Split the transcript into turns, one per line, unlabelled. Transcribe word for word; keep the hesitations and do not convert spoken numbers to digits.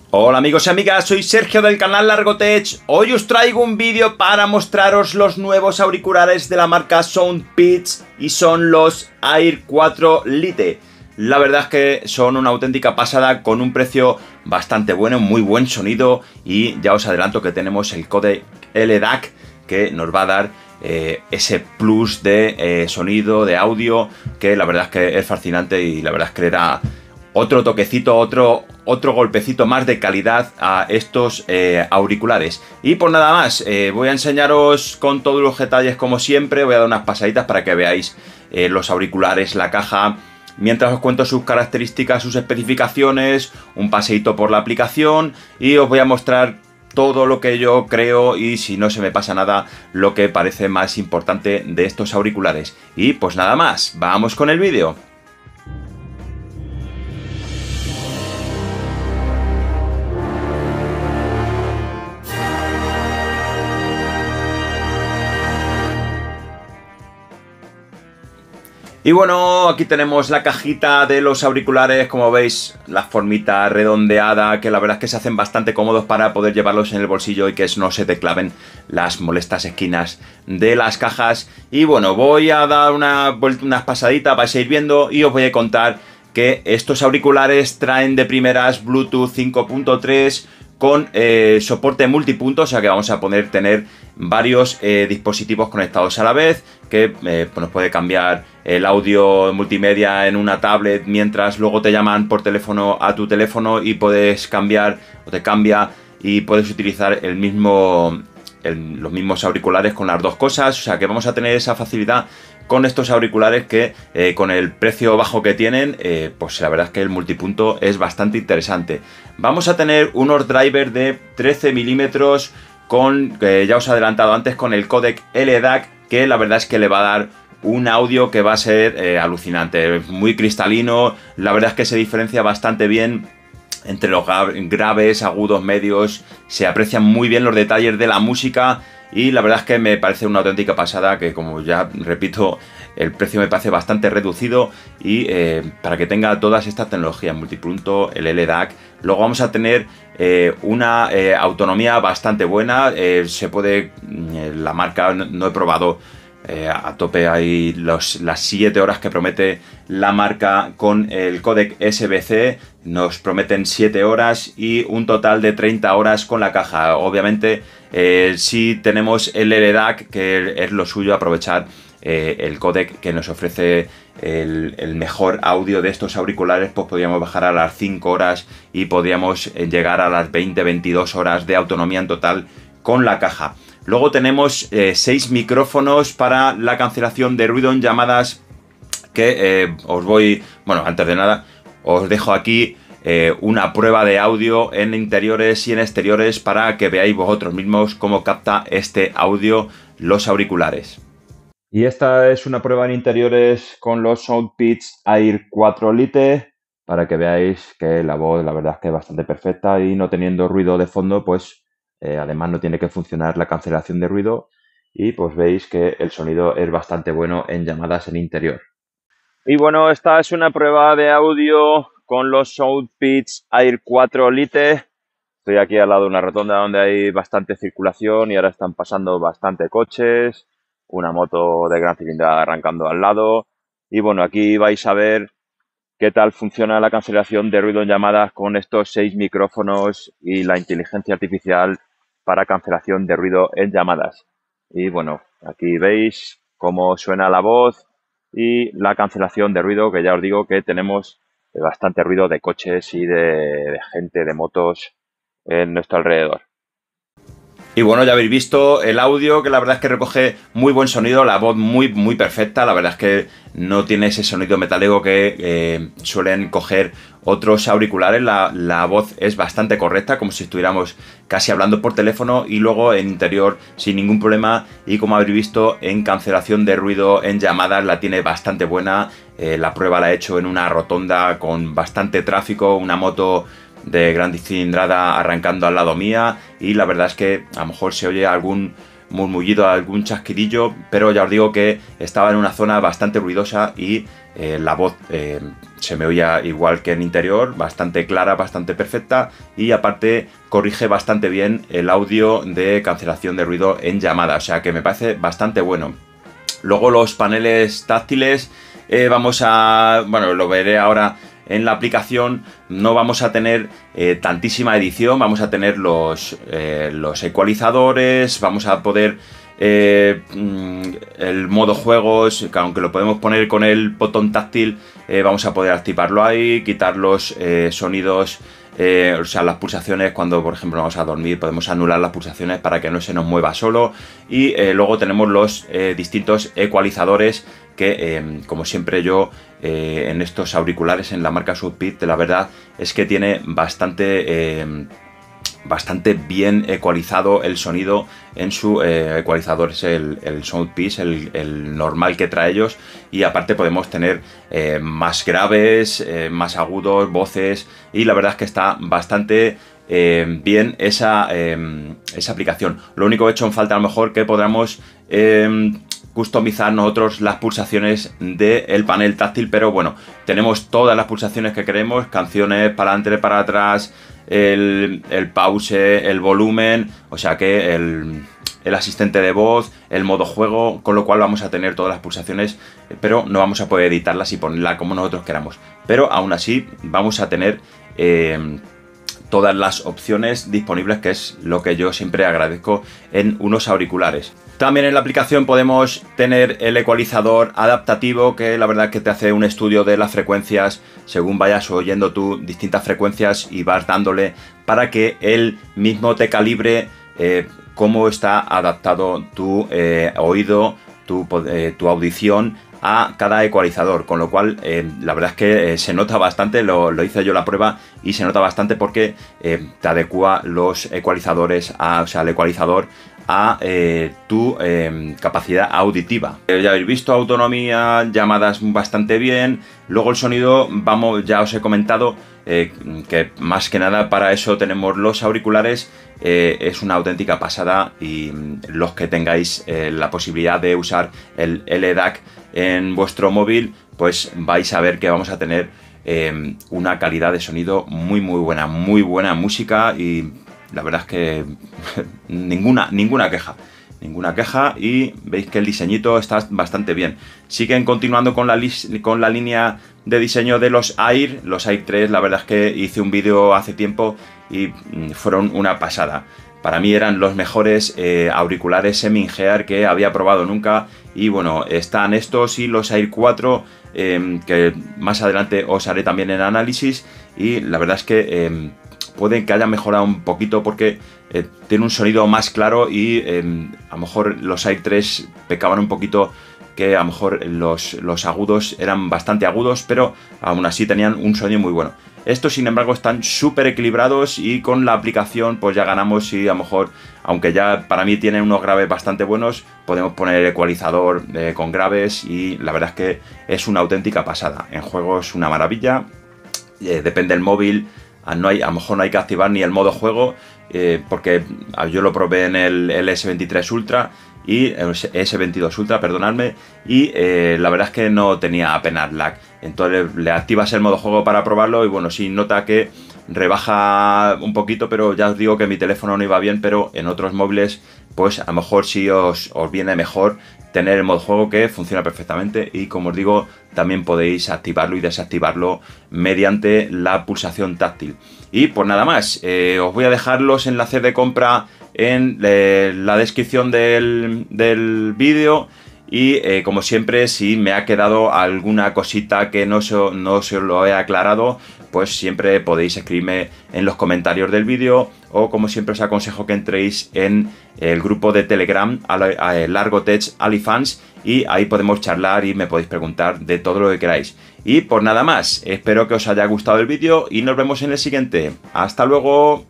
Hola amigos y amigas, soy Sergio del canal Largotech. Hoy os traigo un vídeo para mostraros los nuevos auriculares de la marca Soundpeats y son los Air cuatro Lite. La verdad es que son una auténtica pasada con un precio bastante bueno, muy buen sonido y ya os adelanto que tenemos el codec L D A C que nos va a dar eh, ese plus de eh, sonido, de audio, que la verdad es que es fascinante y la verdad es que le da otro toquecito, otro, otro golpecito más de calidad a estos eh, auriculares. Y por nada más, eh, voy a enseñaros con todos los detalles como siempre, voy a dar unas pasaditas para que veáis eh, los auriculares, la caja, mientras os cuento sus características, sus especificaciones, un paseíto por la aplicación y os voy a mostrar todo lo que yo creo y si no se me pasa nada, lo que parece más importante de estos auriculares. Y pues nada más, vamos con el vídeo. Y bueno, aquí tenemos la cajita de los auriculares, como veis, la formita redondeada, que la verdad es que se hacen bastante cómodos para poder llevarlos en el bolsillo y que no se te claven las molestas esquinas de las cajas. Y bueno, voy a dar una vuelta, unas pasaditas, vais a ir viendo y os voy a contar que estos auriculares traen de primeras Bluetooth cinco punto tres con eh, soporte multipunto, o sea que vamos a poder tener varios eh, dispositivos conectados a la vez, que eh, pues nos puede cambiar el audio multimedia en una tablet mientras luego te llaman por teléfono a tu teléfono y puedes cambiar o te cambia y puedes utilizar el mismo, el, los mismos auriculares con las dos cosas, o sea que vamos a tener esa facilidad con estos auriculares que eh, con el precio bajo que tienen, eh, pues la verdad es que el multipunto es bastante interesante. Vamos a tener unos drivers de trece milímetros con, que ya os he adelantado antes, con el codec L D A C, que la verdad es que le va a dar un audio que va a ser eh, alucinante, muy cristalino, la verdad es que se diferencia bastante bien entre los graves, agudos, medios, se aprecian muy bien los detalles de la música. Y la verdad es que me parece una auténtica pasada, que como ya repito, el precio me parece bastante reducido y eh, para que tenga todas estas tecnologías, multipunto, el L D A C, luego vamos a tener eh, una eh, autonomía bastante buena, eh, se puede, eh, la marca, no, no he probado eh, a tope ahí los, las siete horas que promete la marca con el códec S B C, nos prometen siete horas y un total de treinta horas con la caja. Obviamente eh, si tenemos el L D A C, que es lo suyo aprovechar eh, el códec que nos ofrece el, el mejor audio de estos auriculares, pues podríamos bajar a las cinco horas y podríamos llegar a las veinte a veintidós horas de autonomía en total con la caja. Luego tenemos eh, seis micrófonos para la cancelación de ruido en llamadas, que eh, os voy, bueno, antes de nada, os dejo aquí eh, una prueba de audio en interiores y en exteriores para que veáis vosotros mismos cómo capta este audio los auriculares. Y esta es una prueba en interiores con los Soundpeats Air cuatro Lite, para que veáis que la voz, la verdad es que es bastante perfecta y no teniendo ruido de fondo, pues Eh, además no tiene que funcionar la cancelación de ruido y pues veis que el sonido es bastante bueno en llamadas en interior. Y bueno, esta es una prueba de audio con los Soundpeats Air cuatro Lite. Estoy aquí al lado de una rotonda donde hay bastante circulación y ahora están pasando bastante coches, una moto de gran cilindrada arrancando al lado y bueno, aquí vais a ver qué tal funciona la cancelación de ruido en llamadas con estos seis micrófonos y la inteligencia artificial para cancelación de ruido en llamadas. Y bueno, aquí veis cómo suena la voz y la cancelación de ruido, que ya os digo que tenemos bastante ruido de coches y de, de gente, de motos en nuestro alrededor. Y bueno, ya habéis visto el audio, que la verdad es que recoge muy buen sonido, la voz muy muy perfecta, la verdad es que no tiene ese sonido metálico que eh, suelen coger otros auriculares, la, la voz es bastante correcta, como si estuviéramos casi hablando por teléfono y luego en interior sin ningún problema y como habéis visto en cancelación de ruido en llamadas la tiene bastante buena, eh, la prueba la he hecho en una rotonda con bastante tráfico, una moto de gran cilindrada arrancando al lado mía y la verdad es que a lo mejor se oye algún murmullido, algún chasquidillo, pero ya os digo que estaba en una zona bastante ruidosa y eh, la voz eh, se me oía igual que en interior, bastante clara, bastante perfecta, y aparte corrige bastante bien el audio de cancelación de ruido en llamada, o sea que me parece bastante bueno. Luego los paneles táctiles, eh, vamos a... bueno, lo veré ahora en la aplicación. No vamos a tener eh, tantísima edición, vamos a tener los, eh, los ecualizadores, vamos a poder... Eh, el modo juegos, que aunque lo podemos poner con el botón táctil, eh, vamos a poder activarlo ahí, quitar los eh, sonidos, eh, o sea, las pulsaciones cuando por ejemplo vamos a dormir, podemos anular las pulsaciones para que no se nos mueva solo. Y eh, luego tenemos los eh, distintos ecualizadores que eh, como siempre yo eh, en estos auriculares en la marca Soundpeak, la verdad es que tiene bastante... Eh, bastante bien ecualizado el sonido en su eh, ecualizador, es el, el Soundpeak, el, el normal que trae ellos, y aparte podemos tener eh, más graves, eh, más agudos, voces, y la verdad es que está bastante eh, bien esa, eh, esa aplicación. Lo único que he hecho en falta a lo mejor que podamos eh, customizar nosotros las pulsaciones del panel táctil, pero bueno, tenemos todas las pulsaciones que queremos, canciones para adelante, para atrás, El, el pause, el volumen, o sea que el, el asistente de voz, el modo juego, con lo cual vamos a tener todas las pulsaciones, pero no vamos a poder editarlas y ponerlas como nosotros queramos. Pero aún así vamos a tener eh, todas las opciones disponibles, que es lo que yo siempre agradezco en unos auriculares. También en la aplicación podemos tener el ecualizador adaptativo, que la verdad es que te hace un estudio de las frecuencias según vayas oyendo tú distintas frecuencias y vas dándole para que él mismo te calibre eh, cómo está adaptado tu eh, oído, tu, eh, tu audición a cada ecualizador, con lo cual eh, la verdad es que eh, se nota bastante, lo, lo hice yo la prueba y se nota bastante porque eh, te adecua los ecualizadores, a, o sea, el ecualizador a eh, tu eh, capacidad auditiva. Eh, ya habéis visto, autonomía, llamadas bastante bien. Luego el sonido, vamos, ya os he comentado eh, que más que nada para eso tenemos los auriculares. Eh, es una auténtica pasada, y los que tengáis eh, la posibilidad de usar el L D A C en vuestro móvil, pues vais a ver que vamos a tener eh, una calidad de sonido muy muy buena, muy buena música, y la verdad es que ninguna, ninguna queja, ninguna queja, y veis que el diseñito está bastante bien. Siguen continuando con la, con la línea de diseño de los Air, los Air tres, la verdad es que hice un vídeo hace tiempo y fueron una pasada. Para mí eran los mejores eh, auriculares semi-in-ear que había probado nunca, y bueno, están estos y los Air cuatro, eh, que más adelante os haré también en análisis, y la verdad es que eh, pueden que hayan mejorado un poquito porque eh, tiene un sonido más claro, y eh, a lo mejor los Air tres pecaban un poquito, que a lo mejor los, los agudos eran bastante agudos, pero aún así tenían un sonido muy bueno. Estos, sin embargo, están súper equilibrados, y con la aplicación pues ya ganamos, y a lo mejor, aunque ya para mí tienen unos graves bastante buenos, podemos poner el ecualizador eh, con graves, y la verdad es que es una auténtica pasada. En juegos una maravilla, eh, depende del móvil. No hay, a lo mejor no hay que activar ni el modo juego, eh, porque yo lo probé en el, el S veintitrés Ultra y el S veintidós Ultra, perdonadme, y eh, la verdad es que no tenía apenas lag. Entonces le activas el modo juego para probarlo, y bueno, sí nota que rebaja un poquito, pero ya os digo que mi teléfono no iba bien, pero en otros móviles pues a lo mejor sí os, os viene mejor tener el modo juego, que funciona perfectamente, y como os digo, también podéis activarlo y desactivarlo mediante la pulsación táctil. Y pues nada más, eh, os voy a dejar los enlaces de compra en eh, la descripción del, del vídeo, y eh, como siempre, si me ha quedado alguna cosita que no se, no se lo he aclarado, pues siempre podéis escribirme en los comentarios del vídeo, o como siempre os aconsejo que entréis en el grupo de Telegram Largotech Alifans, y ahí podemos charlar y me podéis preguntar de todo lo que queráis. Y por nada más, espero que os haya gustado el vídeo y nos vemos en el siguiente. ¡Hasta luego!